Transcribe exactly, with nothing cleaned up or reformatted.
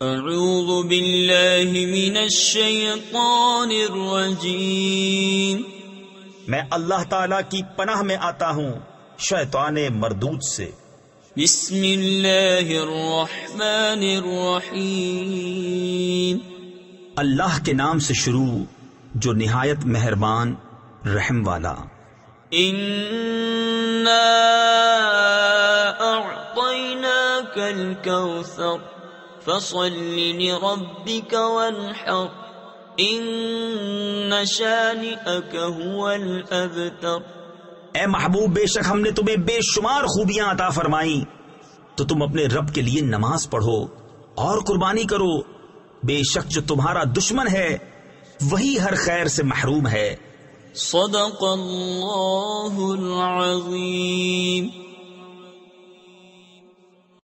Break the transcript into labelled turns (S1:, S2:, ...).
S1: अऊज़ु बिल्लाहि मिनश शैतानिर रजीम।
S2: मैं अल्लाह ताला की पनाह में आता हूँ शैताने मरदूद से।
S1: बिस्मिल्लाहिर रहमानिर रहीम।
S2: अल्लाह के नाम से शुरू जो निहायत मेहरबान रहम वाला।
S1: इन्ना अअतैनाकल कौसर फसल्लि लिरब्बिक वन्हर इन्न शानिअक हुवल अबतर।
S2: ए महबूब, बेशक हमने तुम्हें बेशुमार खूबियां अता फरमाई, तो तुम अपने रब के लिए नमाज पढ़ो और कुर्बानी करो। बेशक जो तुम्हारा दुश्मन है वही हर खैर से महरूम है।
S1: सदक़ल्लाहुल अज़ीम।